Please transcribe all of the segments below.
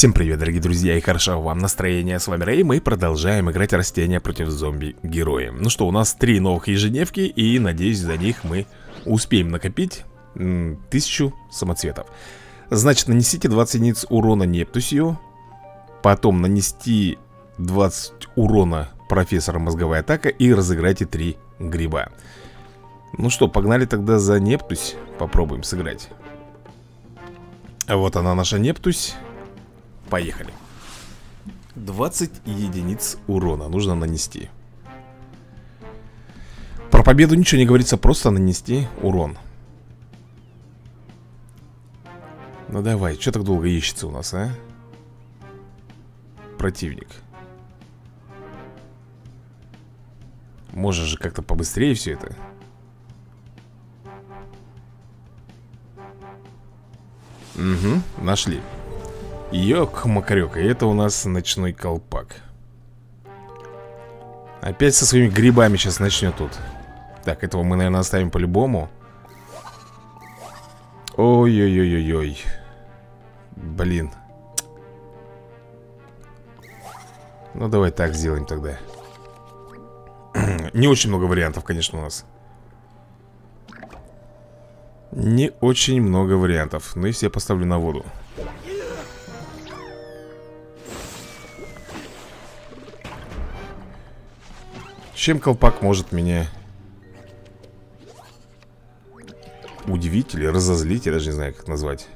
Всем привет, дорогие друзья, и хорошо вам настроение. С вами Рэй, мы продолжаем играть растения против зомби-героя. Ну что, у нас 3 новых ежедневки, и надеюсь, за них мы успеем накопить 1000 самоцветов. Значит, нанесите 20 единиц урона Нептусию, потом нанести 20 урона профессора мозговая атака и разыграйте 3 гриба. Ну что, погнали тогда за Нептусь, попробуем сыграть. Вот она, наша Нептусь. Поехали. 20 единиц урона нужно нанести. Про победу ничего не говорится, просто нанести урон. Ну давай, что так долго ищется у нас, а? Противник. Может же как-то побыстрее все это. Угу, нашли. Ёк-макарёк, и это у нас ночной колпак. Опять со своими грибами сейчас начнет тут. Так, этого мы, наверное, оставим по-любому. Ой-ой-ой-ой-ой. Блин. Ну, давай так сделаем тогда. Не очень много вариантов, конечно, у нас. Не очень много вариантов. Но если я поставлю на воду. Чем колпак может меня удивить или разозлить? Я даже не знаю, как назвать.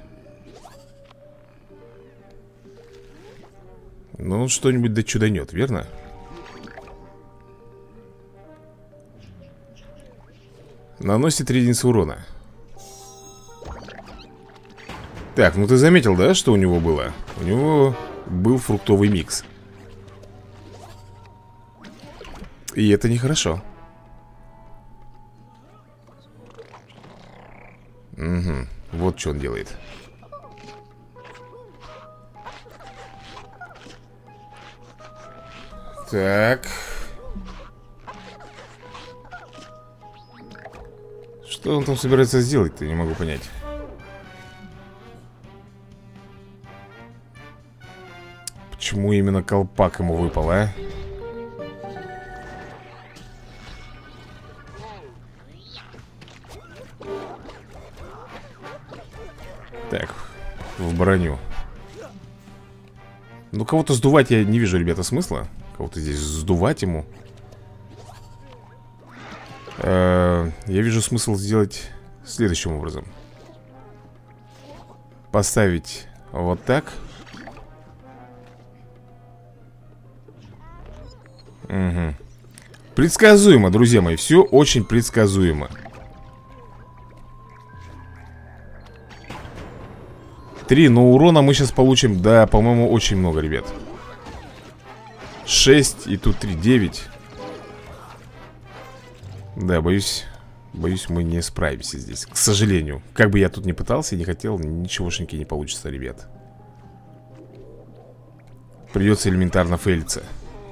Ну, он что-нибудь да чуданет, верно? Наносит 3 единицы урона. Так, ну ты заметил, да, что у него было? У него был фруктовый микс. И это нехорошо. Угу, вот что он делает. Так. Что он там собирается сделать-то, не могу понять. Почему именно колпак ему выпал, а? Так, в броню. Ну, кого-то сдувать я не вижу, ребята, смысла. Кого-то здесь сдувать ему. Я вижу смысл сделать следующим образом. Поставить вот так. Угу. Предсказуемо, друзья мои, все очень предсказуемо. 3, но урона мы сейчас получим, да, по-моему, очень много, ребят. 6 и тут 3, 9. Да, боюсь, мы не справимся здесь, к сожалению. Как бы я тут ни пытался и не хотел, ничегошеньки не получится, ребят. Придется элементарно фейлиться.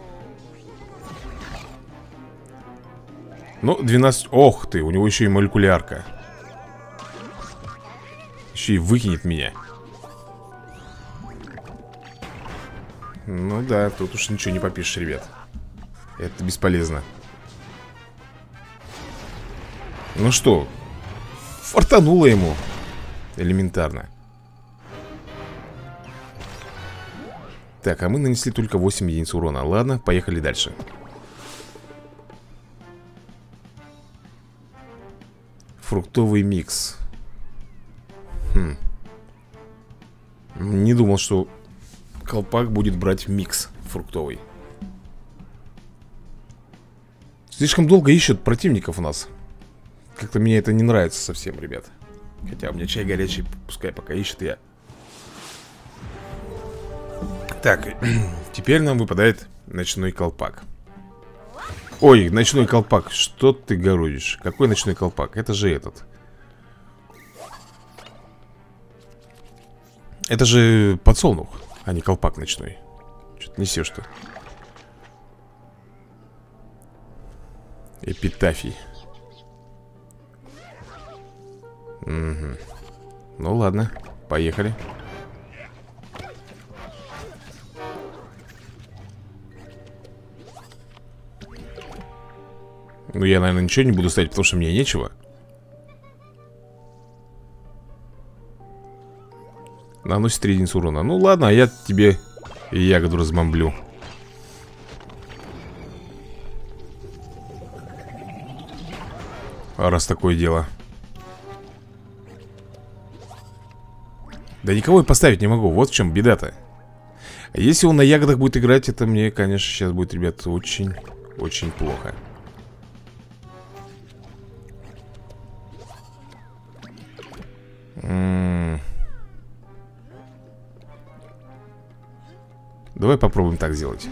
Ну, 12, ох ты, у него еще и молекулярка. Еще и выкинет меня. Ну да, тут уж ничего не попишешь, ребят. Это бесполезно. Ну что, фартануло ему. Элементарно. Так, а мы нанесли только 8 единиц урона. Ладно, поехали дальше. Фруктовый микс. Не думал, что колпак будет брать микс фруктовый. Слишком долго ищут противников у нас. Как-то мне это не нравится совсем, ребят. Хотя у меня чай горячий, пускай пока ищет я. Так, теперь нам выпадает ночной колпак. Ой, ночной колпак, что ты городишь? Какой ночной колпак? Это же этот. Это же подсолнух, а не колпак ночной. Что-то несешь-то. Эпитафий. Угу. Ну ладно, поехали. Ну, я, наверное, ничего не буду ставить, потому что мне нечего. Наносит 3 единицы урона. Ну, ладно, а я тебе ягоду разбомблю. Раз такое дело. Да никого я поставить не могу, вот в чем беда-то. Если он на ягодах будет играть, это мне, конечно, сейчас будет, ребят, очень плохо. Давай попробуем так сделать.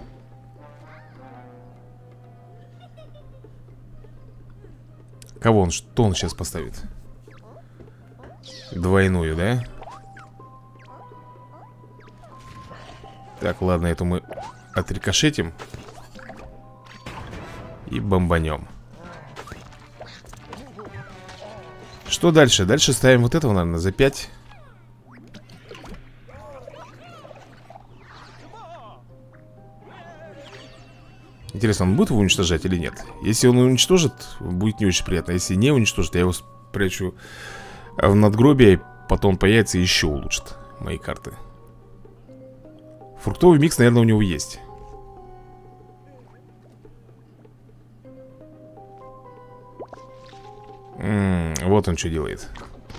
Кого он, что он сейчас поставит? Двойную, да? Так, ладно, эту мы отрикошетим и бомбанем. Что дальше? Дальше ставим вот этого, наверное, за 5. Интересно, он будет его уничтожать или нет? Если он уничтожит, будет не очень приятно. Если не уничтожит, я его спрячу в надгробие. Потом появится и еще улучшит мои карты. Фруктовый микс, наверное, у него есть. Вот он что делает.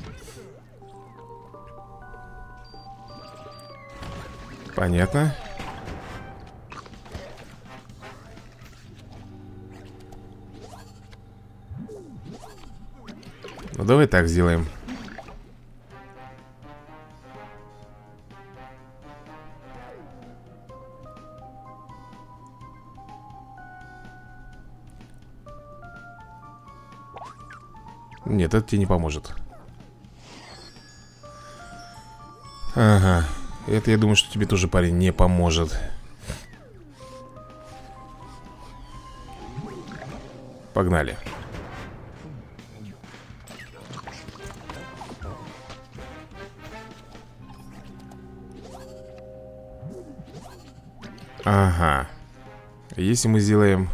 Понятно. Ну давай так сделаем. Нет, это тебе не поможет. Ага. Это я думаю, что тебе тоже, парень, не поможет. Погнали. Ага. Если мы сделаем...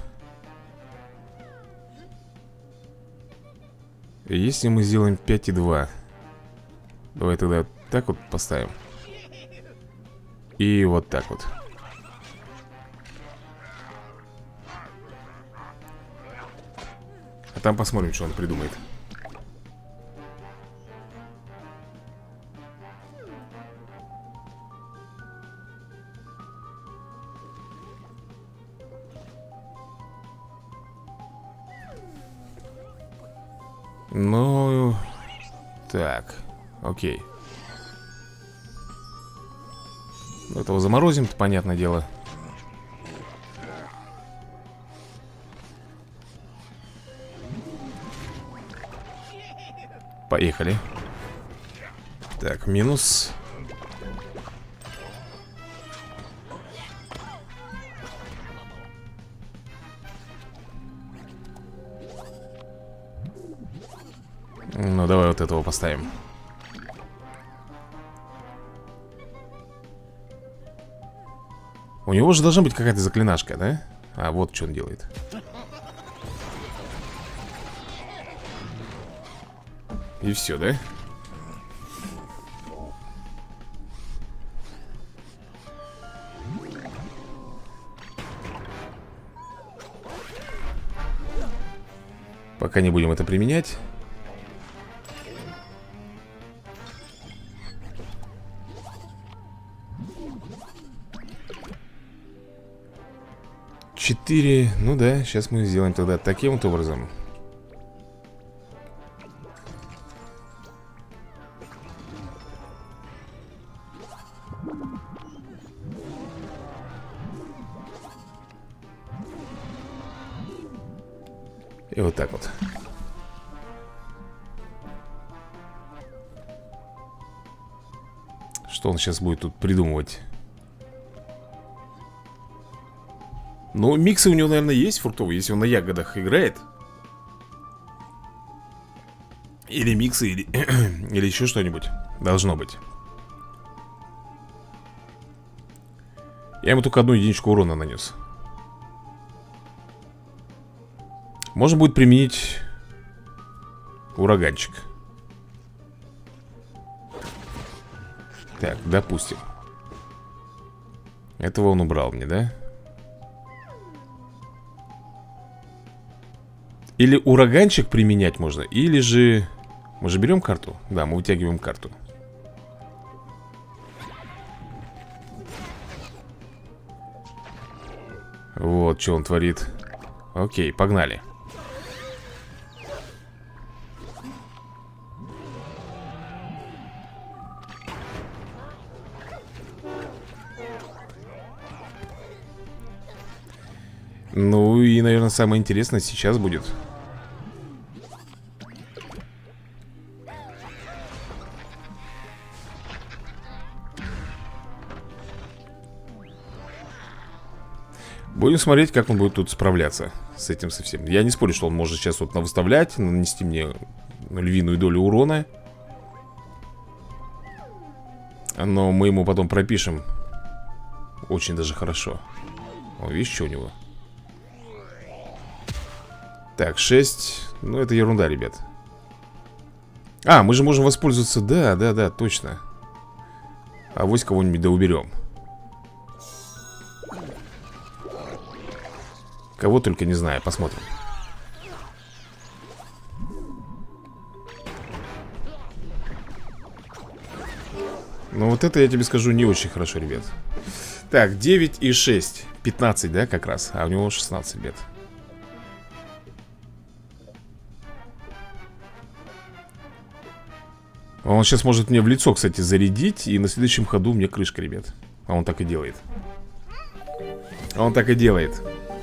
Если мы сделаем 5,2. Давай тогда вот так вот поставим. И вот так вот. А там посмотрим, что он придумает. Ну, так, окей. Этого заморозим, понятное дело. Поехали. Так, минус. Ну, давай вот этого поставим. У него же должна быть какая-то заклинашка, да? А, вот что он делает. И все, да? Пока не будем это применять. Четыре. Ну да, сейчас мы сделаем тогда таким вот образом. И вот так вот. Что он сейчас будет тут придумывать? Ну, миксы у него, наверное, есть фруктовые, если он на ягодах играет. Или миксы, или, или еще что-нибудь. Должно быть. Я ему только одну единичку урона нанес. Можно будет применить ураганчик. Так, допустим. Этого он убрал мне, да? Или ураганчик применять можно, или же... Мы же берем карту? Да, мы вытягиваем карту. Вот, что он творит. Окей, погнали. Ну и, наверное, самое интересное сейчас будет. Будем смотреть, как он будет тут справляться с этим совсем. Я не спорю, что он может сейчас вот навыставлять, нанести мне львиную долю урона. Но мы ему потом пропишем очень даже хорошо. О, видишь, что у него? Так, 6. Ну, это ерунда, ребят. А, мы же можем воспользоваться. Да, точно. А вось кого-нибудь да уберем. Кого только не знаю, посмотрим. Ну вот это я тебе скажу не очень хорошо, ребят. Так, 9 и 6 15, да, как раз. А у него 16 лет. Он сейчас может мне в лицо, кстати, зарядить. И на следующем ходу мне крышка, ребят. А он так и делает. Он так и делает.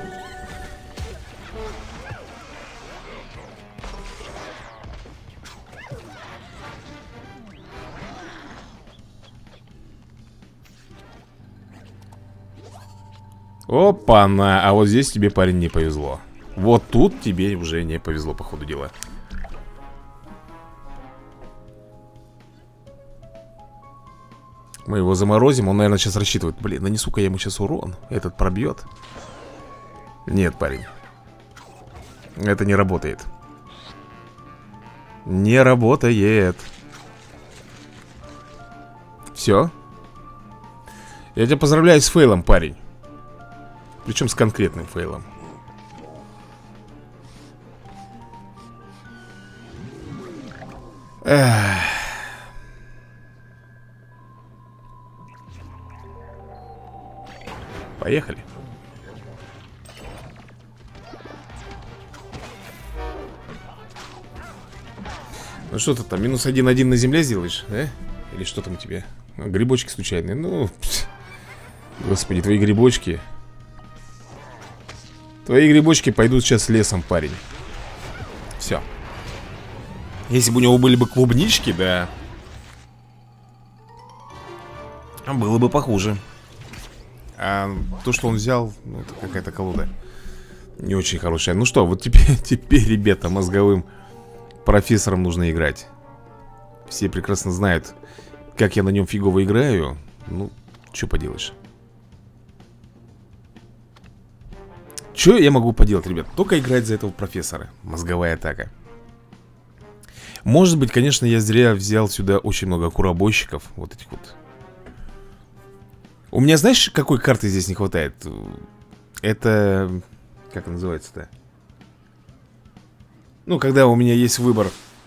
Опа-на, а вот здесь тебе, парень, не повезло. Вот тут тебе уже не повезло, по ходу дела. Мы его заморозим, он, наверное, сейчас рассчитывает. Блин, нанесу-ка я ему сейчас урон. Этот пробьет. Нет, парень. Это не работает. Не работает. Все. Я тебя поздравляю с фейлом, парень. Причем с конкретным фейлом. Эх. Поехали. Ну что ты там, минус 1-1 на земле сделаешь, да? Или что там у тебя? Грибочки случайные, ну... Господи, твои грибочки. Твои грибочки пойдут сейчас лесом, парень. Все. Если бы у него были бы клубнички, да, было бы похуже. А то, что он взял, ну, это какая-то колода не очень хорошая. Ну что, вот теперь, ребята, мозговым профессором нужно играть. Все прекрасно знают, как я на нем фигово играю. Ну, что поделаешь. Что я могу поделать, ребят? Только играть за этого профессора. Мозговая атака. Может быть, конечно, я зря взял сюда очень много куробойщиков. Вот этих вот. У меня, знаешь, какой карты здесь не хватает? Это... Как она называется-то? Ну, когда у меня есть выбор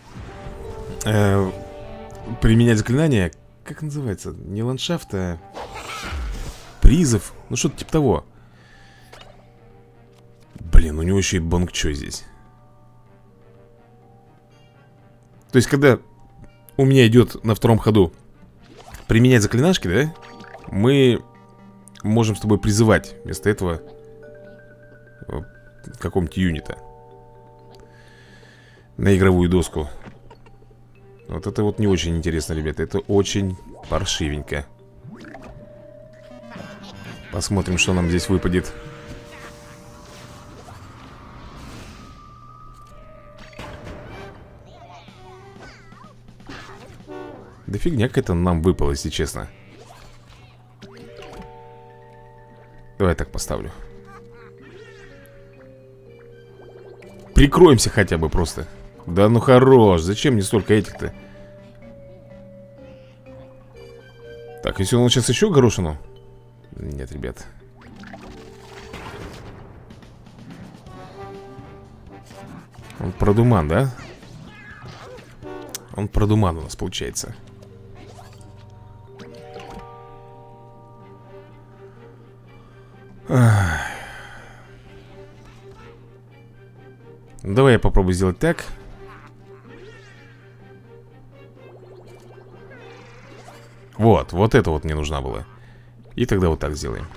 применять заклинание. Как называется? Не ландшафт, а призов. Ну, что-то типа того. Блин, у него еще и бонг-чо здесь. То есть, когда у меня идет на втором ходу применять заклинашки, да, мы можем с тобой призывать вместо этого какого-нибудь юнита на игровую доску. Вот это вот не очень интересно, ребята. Это очень паршивенько. Посмотрим, что нам здесь выпадет. Да фигня какая-то нам выпала, если честно. Давай так поставлю. прикроемся хотя бы просто. Да ну хорош, зачем мне столько этих-то? Так, если он сейчас еще горошину? Нет, ребят. Он продуман, да? Он продуман у нас получается. Ах. Давай я попробую сделать так. Вот это вот мне нужна была. И тогда вот так сделаем.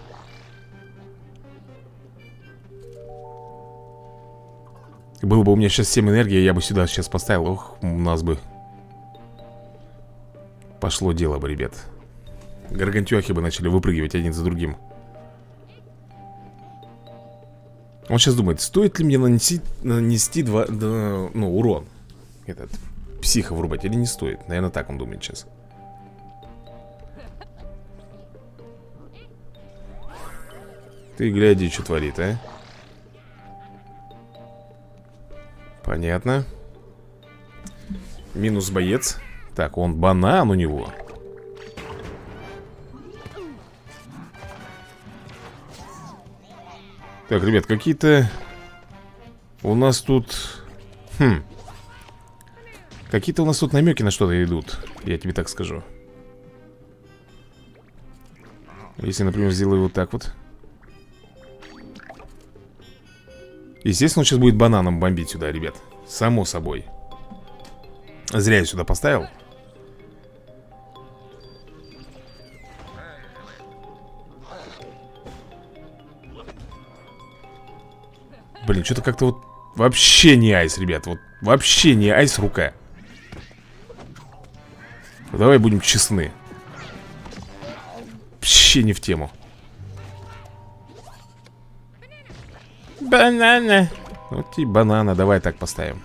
Было бы у меня сейчас 7 энергии, я бы сюда сейчас поставил. Ох, у нас бы пошло дело бы, ребят. Гаргантюахи бы начали выпрыгивать один за другим. Он сейчас думает, стоит ли мне нанести урон этот психа врубать или не стоит. Наверное, так он думает сейчас. Ты гляди, что творит, а? Понятно. Минус боец. Так, он банан у него. Так, ребят, какие-то у нас тут... Какие-то у нас тут намеки на что-то идут. Я тебе так скажу. Если, например, сделаю вот так вот. Естественно, он сейчас будет бананом бомбить сюда, ребят. Само собой. Зря я сюда поставил. Блин, что-то как-то вот вообще не айс, ребят. Вот вообще не айс рука. Давай будем честны. Вообще не в тему. Банана. Вот и банана, давай так поставим.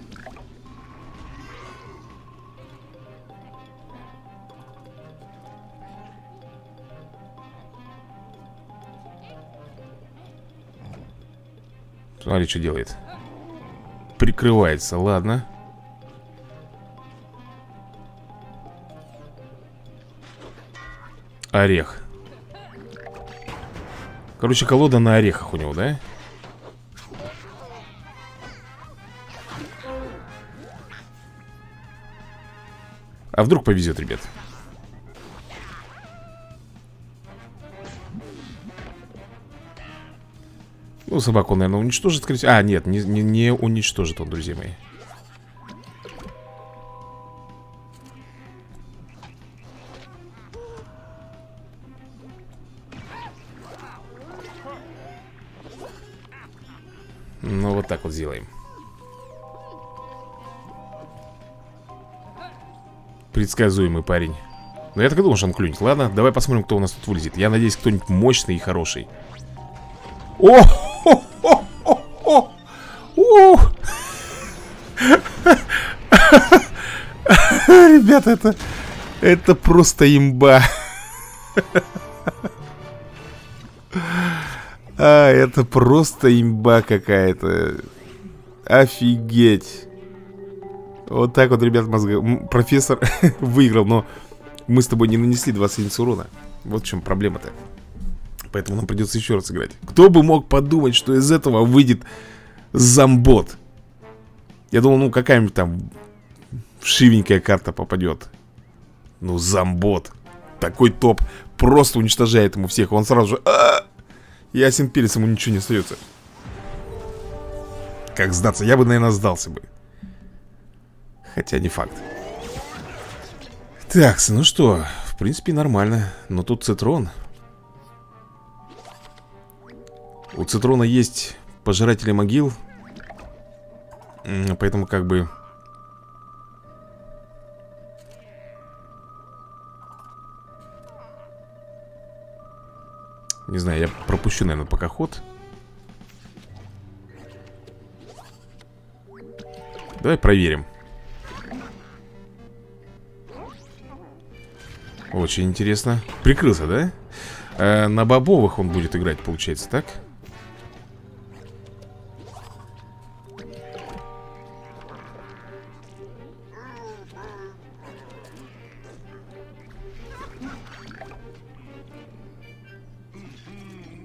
Смотри, что делает. Прикрывается, ладно. Орех. Короче, колода на орехах у него, да? А вдруг повезет, ребят? Ну, собаку он, наверное, уничтожит, скорее всего. А, нет, не уничтожит он, друзья мои. Ну, вот так вот сделаем. Предсказуемый парень. Но я так и думал, что он клюнет. Ладно, давай посмотрим, кто у нас тут вылезет. Я надеюсь, кто-нибудь мощный и хороший. О! Ребята, это просто имба. Это просто имба какая-то. Офигеть. Вот так вот, ребят, профессор выиграл, но мы с тобой не нанесли 20 единиц урона. Вот в чем проблема-то. Поэтому нам придется еще раз играть. Кто бы мог подумать, что из этого выйдет зомбот. Я думал, ну какая-нибудь там вшивенькая карта попадет. Ну, зомбот. Такой топ. Просто уничтожает ему всех. Он сразу же... Ясен перец, ему ничего не остается. Как сдаться? Я бы, наверное, сдался бы. Хотя не факт. Так, ну что, в принципе, нормально. Но тут цитрон. У цитрона есть пожиратели могил. Поэтому как бы... Не знаю, я пропущу, наверное, пока ход. Давай проверим. Очень интересно. Прикрылся, да? На бобовых он будет играть, получается, так?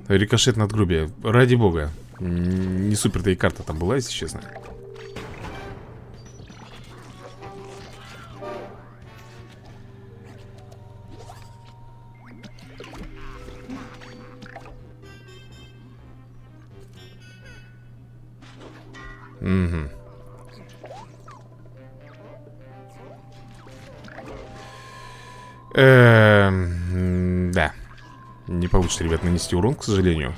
Рикошет надгробия. Ради бога. Не супер-то и карта там была, если честно. Угу. Да. Не получится, ребят, нанести урон, к сожалению.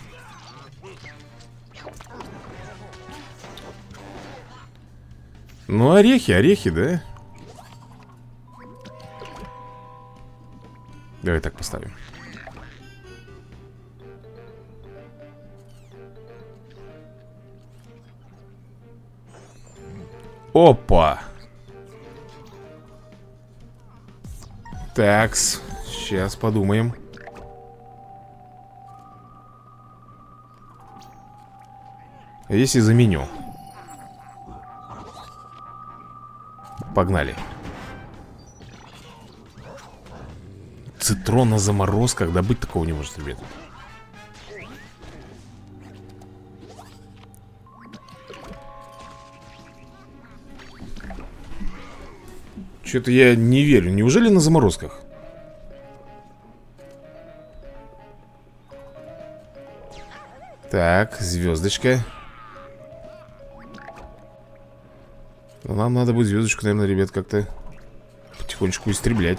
Ну, орехи, да? Давай так поставим. Опа! Такс, сейчас подумаем. А если заменю? Погнали. Цитрон на заморозках. Да быть такого не может, ребят. Что-то я не верю. Неужели на заморозках? Так, звездочка. Но нам надо будет звездочку, наверное, ребят, как-то потихонечку истреблять.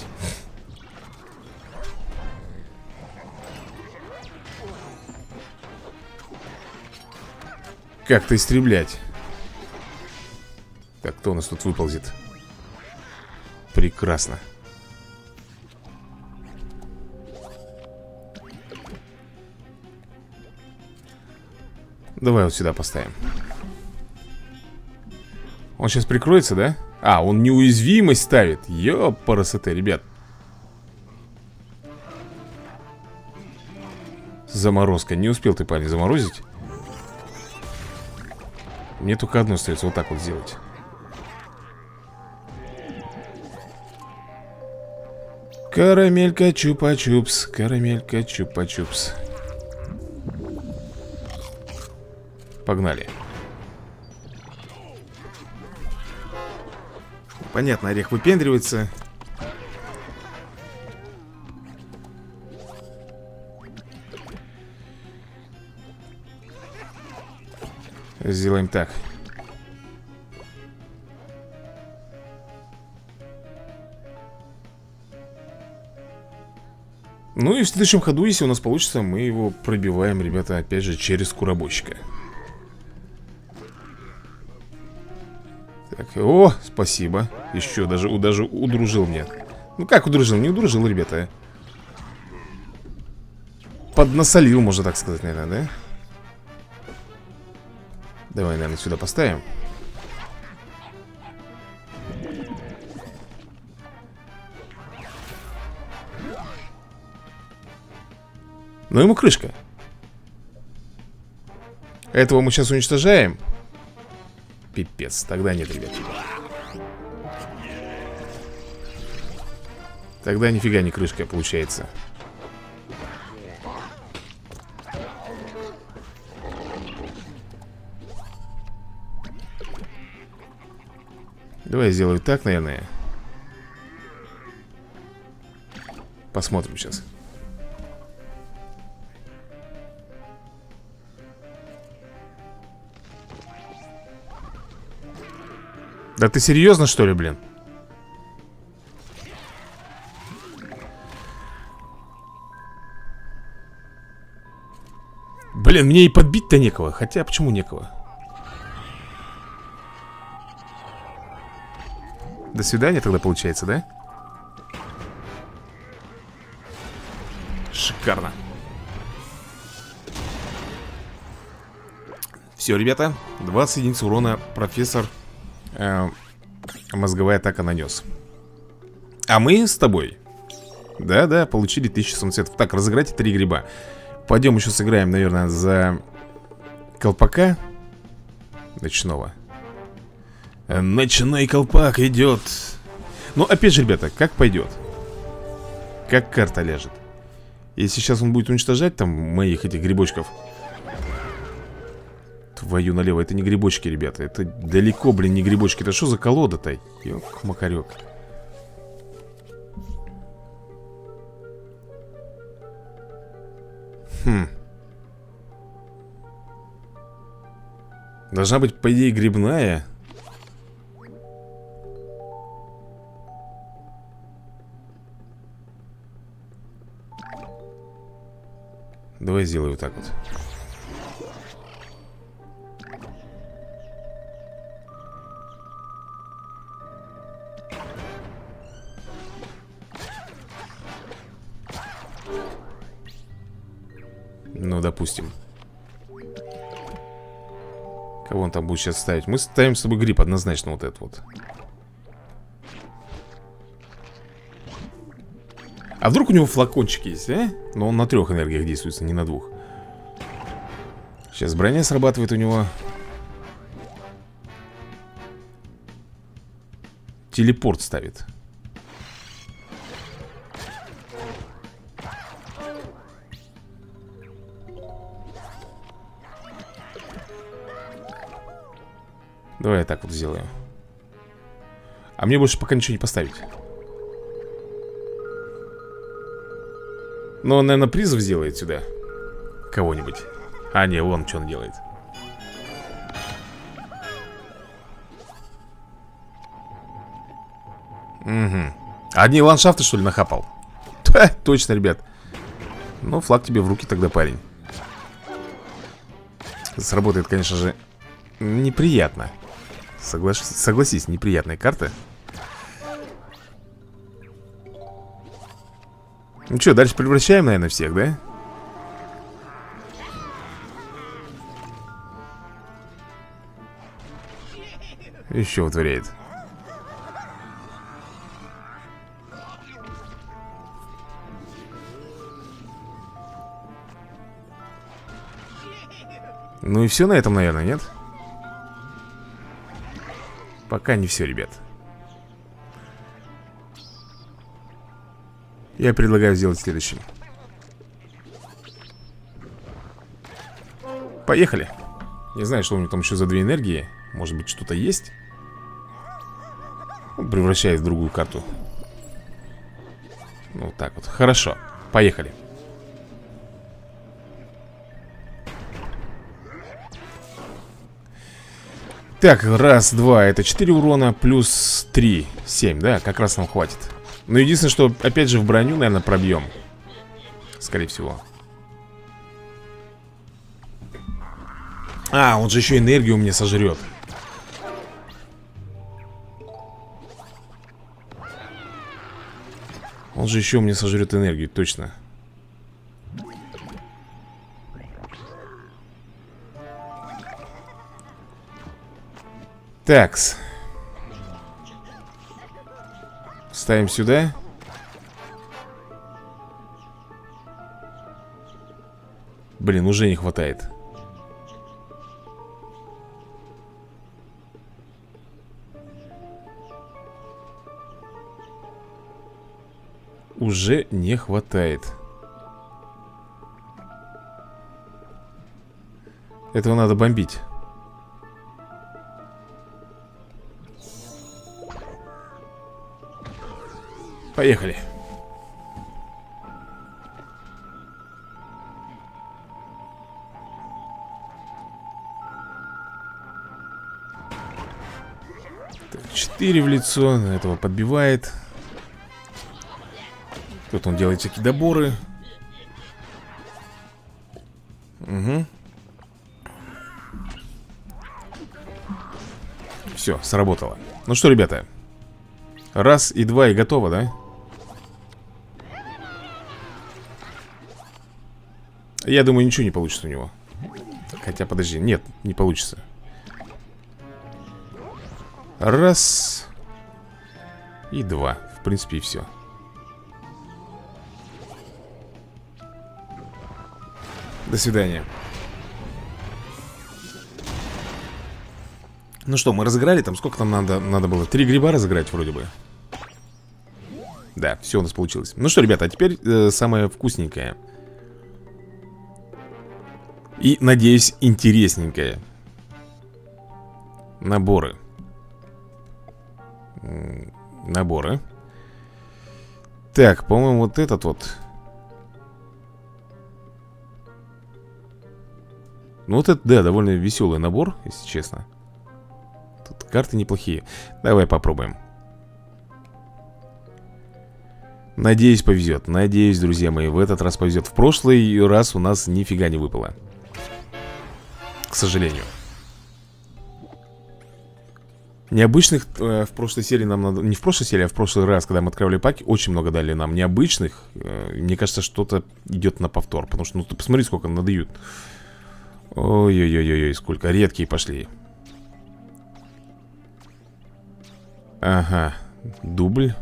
Как-то истреблять. Так, кто у нас тут выползет? Прекрасно. Давай вот сюда поставим. Он сейчас прикроется, да? А, он неуязвимость ставит. Ёпарасоте, ребят. Заморозка. Не успел ты, парень, заморозить. Мне только одно остается, вот так вот сделать. Карамелька чупа-чупс. Карамелька чупа-чупс. Погнали. Понятно, орех выпендривается. Сделаем так. Ну и в следующем ходу, если у нас получится, мы его пробиваем, ребята, опять же, через куробойщика. Так, о, спасибо. Еще даже удружил мне. Ну как удружил? Не удружил, ребята. Поднасолил, можно так сказать, наверное, да? Давай, наверное, сюда поставим. Ну ему крышка. Этого мы сейчас уничтожаем. Пипец, тогда нет, ребят. Тогда нифига не крышка получается. Давай я сделаю так, наверное. Посмотрим сейчас. Да ты серьезно, что ли, блин? Блин, мне и подбить-то некого. Хотя, почему некого? До свидания тогда получается, да? Шикарно. Все, ребята, 20 единиц урона профессор мозговая атака нанес. А мы с тобой, да, получили 1000 самоцветов. Так, разыграйте 3 гриба. Пойдем еще сыграем, наверное, за колпака ночного. Ночной колпак идет. Ну, опять же, ребята, как пойдет? Как карта ляжет? Если сейчас он будет уничтожать там моих этих грибочков. Твою налево, это не грибочки, ребята. Это далеко, блин, не грибочки. Это что за колода-то? Ёк-макарёк. Должна быть, по идее, грибная. Давай сделаю вот так вот. Ну, допустим. Кого он там будет сейчас ставить? Мы ставим с тобой гриб однозначно вот этот вот. А вдруг у него флакончик есть, а? Но он на 3 энергиях действуется, не на 2. Сейчас броня срабатывает у него. Телепорт ставит. Давай я так вот сделаю. А мне больше пока ничего не поставить. Но он, наверное, призыв сделает сюда кого-нибудь. А, не, вон что он делает. Угу. Одни ландшафты, что ли, нахапал? Точно, ребят. Ну, флаг тебе в руки тогда, парень. Сработает, конечно же, неприятно. Согласись, неприятная карта. Ну что, дальше превращаем, наверное, всех, да? Еще вытворяет. Ну и все на этом, наверное, нет? Пока не все, ребят. Я предлагаю сделать следующим. Поехали. Не знаю, что у него там еще за 2 энергии. Может быть, что-то есть? Он превращает в другую карту. Ну, вот так вот. Хорошо. Поехали. Так, раз, два. Это 4 урона плюс 3. 7, да? Как раз нам хватит. Но единственное, что опять же в броню, наверное, пробьем. Скорее всего. А, он же еще энергию у меня сожрет. Он же еще у меня сожрет энергию, точно. Такс. Ставим сюда. Блин, уже не хватает. Уже не хватает. Этого надо бомбить. Поехали. Так, 4 в лицо. На этого подбивает. Тут он делает всякие доборы. Угу. Все, сработало. Ну что, ребята. Раз и два и готово, да? Я думаю, ничего не получится у него. Хотя, подожди, нет, не получится. Раз. И два. В принципе, и все. До свидания. Ну что, мы разыграли там, сколько там надо было? 3 гриба разыграть вроде бы. Да, все у нас получилось. Ну что, ребята, а теперь самое вкусненькое. И, надеюсь, интересненькое. Наборы. Наборы. Так, по-моему, вот этот вот. Ну вот это, да, довольно веселый набор, если честно. Тут карты неплохие. Давай попробуем. Надеюсь, повезет. Надеюсь, друзья мои, в этот раз повезет. В прошлый раз у нас нифига не выпало. К сожалению. Необычных в прошлой серии нам надо... Не в прошлой серии, а в прошлый раз, когда мы открывали паки, очень много дали нам необычных. Мне кажется, что-то идет на повтор. Потому что, ну ты посмотри, сколько надают. Ой-ой-ой-ой, сколько редкие пошли. Ага, дубль.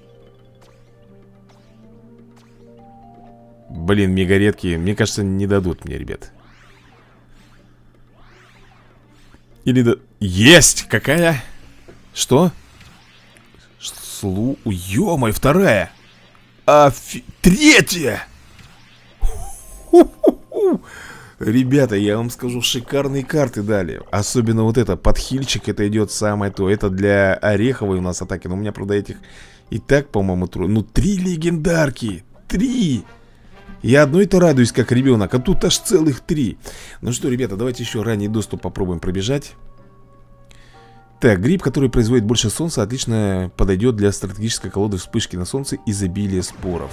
Блин, мега редкие. Мне кажется, не дадут мне, ребят. Или да... Есть! Какая? Что? Ё-моё, вторая. Третья! Ху-ху-ху. Ребята, я вам скажу, шикарные карты дали. Особенно вот это, подхильчик, это идет самое то. Это для ореховой у нас атаки. Но у меня, правда, этих и так, по-моему, трое. Ну, 3 легендарки. 3! Я одной-то радуюсь, как ребенок, а тут аж целых 3. Ну что, ребята, давайте еще ранний доступ попробуем пробежать. Так, гриб, который производит больше солнца, отлично подойдет для стратегической колоды вспышки на солнце и изобилия споров.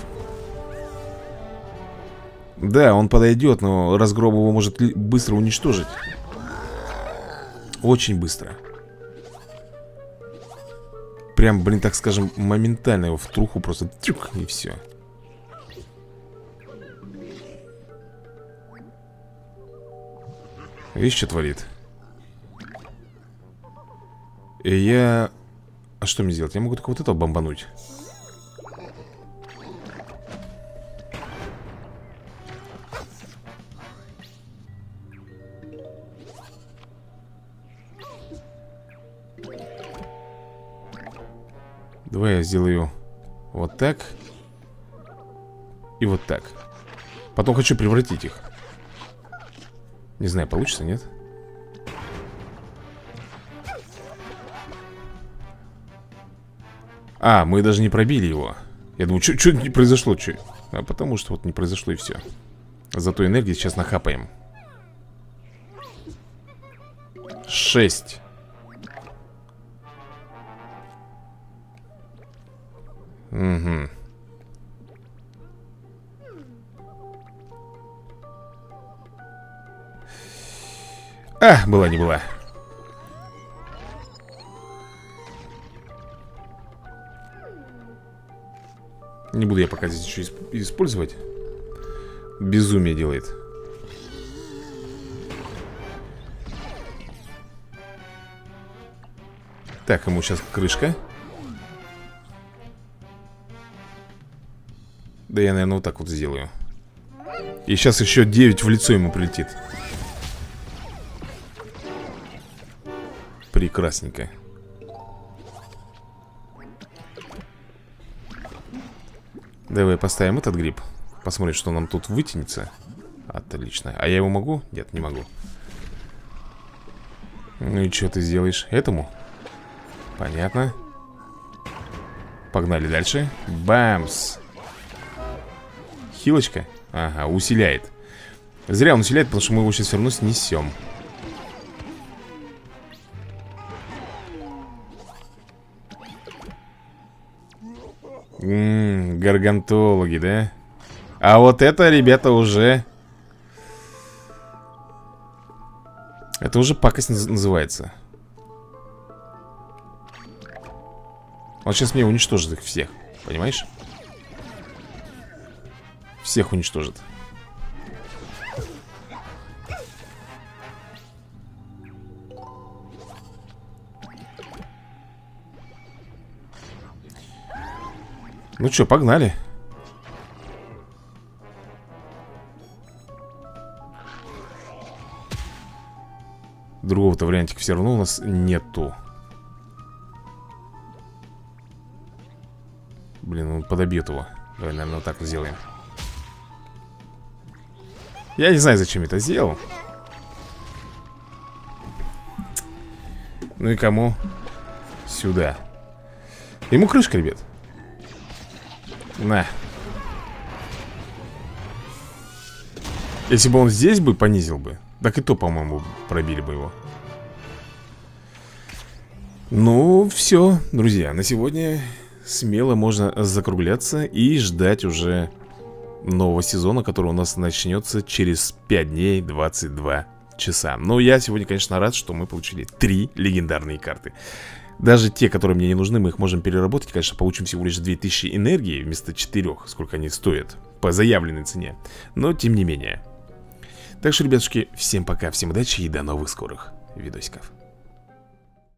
Да, он подойдет, но разгром его может быстро уничтожить. Очень быстро. Прям, блин, так скажем, моментально его в труху просто тюк, и все. Видишь, что творит? И я... А что мне сделать? Я могу только вот этого бомбануть. Давай я сделаю вот так. И вот так. Потом хочу превратить их. Не знаю, получится, нет? А, мы даже не пробили его. Я думаю, что не произошло, что? А потому что вот не произошло и все. Зато энергии сейчас нахапаем. 6. Угу. А, была не была. Не буду я пока здесь еще использовать. Безумие делает. Так, ему сейчас крышка. Да я, наверное, вот так вот сделаю. И сейчас еще 9 в лицо ему прилетит. Прекрасненько. Давай поставим этот гриб. Посмотрим, что нам тут вытянется. Отлично. А я его могу? Нет, не могу. Ну и что ты сделаешь? Этому? Понятно. Погнали дальше. Бамс. Хилочка? Ага, усиляет. Зря он усиляет, потому что мы его сейчас все равно снесем. Гаргантологи, да? А вот это, ребята, уже... Это уже пакость называется. Он сейчас мне уничтожит их всех. Понимаешь? Всех уничтожит. Ну что, погнали. Другого-то вариантика все равно у нас нету. Блин, он подобьет его. Давай, наверное, вот так вот сделаем. Я не знаю, зачем это сделал. Ну и кому? Сюда. Ему крышка, ребят. На. Если бы он здесь бы понизил бы, так и то, по-моему, пробили бы его. Ну, все, друзья, на сегодня смело можно закругляться и ждать уже нового сезона, который у нас начнется через 5 дней 22 часа. Но я сегодня, конечно, рад, что мы получили 3 легендарные карты. Даже те, которые мне не нужны, мы их можем переработать. Конечно, получим всего лишь 2000 энергии вместо 4, сколько они стоят по заявленной цене. Но тем не менее. Так что, ребятушки, всем пока, всем удачи и до новых скорых видосиков.